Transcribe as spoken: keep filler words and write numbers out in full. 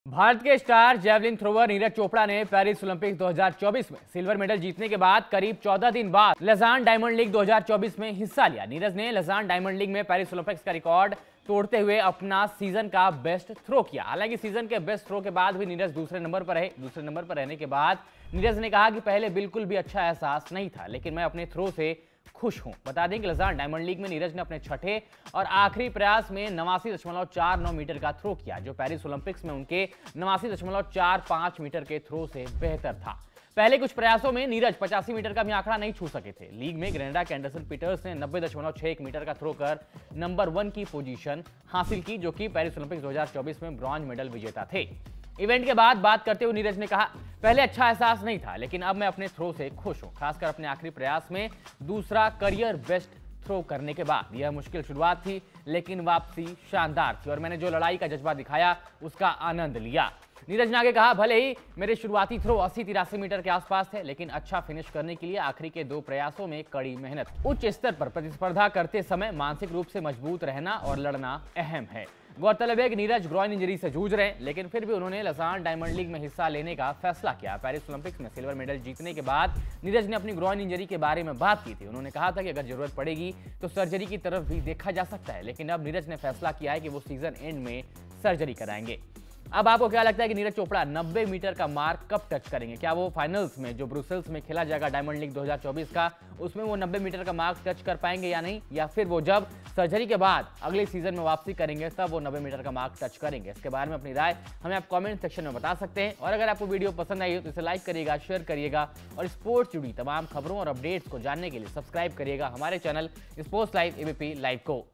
भारत के star javelin thrower Neeraj Chopra ने Paris Olympic दो हज़ार चौबीस में सिल्वर मेडल जीतने के बाद करीब चौदह दिन बाद लजान डायमंड लीग दो हज़ार चौबीस में हिस्सा लिया। नीरज ने लजान डायमंड लीग में पेरिस ओलंपिक्स का रिकॉर्ड तोड़ते हुए अपना सीजन का बेस्ट थ्रो किया। हालांकि सीजन के बेस्ट थ्रो के बाद भी नीरज दूसरे नंबर पर रहे। दूसरे नंबर पर रहने के बाद नीरज ने कहा कि पहले बिल्कुल भी अच्छा एहसास नहीं था, लेकिन मैं अपने थ्रो से खुश हूं। बता दें कि लजान डायमंड लीग में नीरज ने अपने छठे और आखिरी प्रयास में नवासी दशमलव चार नौ मीटर का थ्रो किया, जो पेरिस ओलंपिक्स में उनके नवासी दशमलव चार पांच मीटर के थ्रो से बेहतर था। पहले कुछ प्रयासों में नीरज पचासी मीटर का भी आंकड़ा नहीं छू सके थे। लीग में ग्रेनेडा के एंडरसन पीटर्स ने नब्बे दशमलव छह एक मीटर का थ्रो कर नंबर वन की पोजीशन हासिल की, जो कि पेरिस ओलंपिक्स दो हज़ार चौबीस में ब्रॉन्ज मेडल विजेता थे। इवेंट के बाद बात करते हुए नीरज ने कहा, पहले अच्छा एहसास नहीं था, लेकिन अब मैं अपने थ्रो से खुश हूं। खासकर अपने आखिरी प्रयास में दूसरा करियर बेस्ट थ्रो करने के बाद यह मुश्किल शुरुआत थी, लेकिन वापसी शानदार थी और मैंने जो लड़ाई का जज्बा दिखाया उसका आनंद लिया। नीरज ने आगे कहा, भले ही मेरे शुरुआती थ्रो अस्सी तिरासी मीटर के आसपास थे, लेकिन अच्छा फिनिश करने के लिए आखिरी के दो प्रयासों में कड़ी मेहनत। उच्च स्तर पर प्रतिस्पर्धा करते समय मानसिक रूप से मजबूत रहना और लड़ना अहम है। गौरतलब है कि नीरज ग्रॉइन इंजरी से जूझ रहे हैं, लेकिन फिर भी उन्होंने लजान डायमंड लीग में हिस्सा लेने का फैसला किया। पेरिस ओलंपिक्स में सिल्वर मेडल जीतने के बाद नीरज ने अपनी ग्रॉइन इंजरी के बारे में बात की थी। उन्होंने कहा था कि अगर जरूरत पड़ेगी तो सर्जरी की तरफ भी देखा जा सकता है, लेकिन अब नीरज ने फैसला किया है कि वो सीजन एंड में सर्जरी कराएंगे। अब आपको क्या लगता है कि नीरज चोपड़ा नब्बे मीटर का मार्क कब टच करेंगे? क्या वो फाइनल्स में जो ब्रुसेल्स में खेला जाएगा डायमंड लीग दो हज़ार चौबीस का, उसमें वो नब्बे मीटर का मार्क टच कर पाएंगे या नहीं, या फिर वो जब सर्जरी के बाद अगले सीजन में वापसी करेंगे तब वो नब्बे मीटर का मार्क टच करेंगे? इसके बारे में अपनी राय हमें आप कमेंट सेक्शन में बता सकते हैं। और अगर आपको वीडियो पसंद आई हो तो इसे लाइक करिएगा, शेयर करिएगा और स्पोर्ट्स जुड़ी तमाम खबरों और अपडेट्स को जानने के लिए सब्सक्राइब करिएगा हमारे channel sports live ABP live को।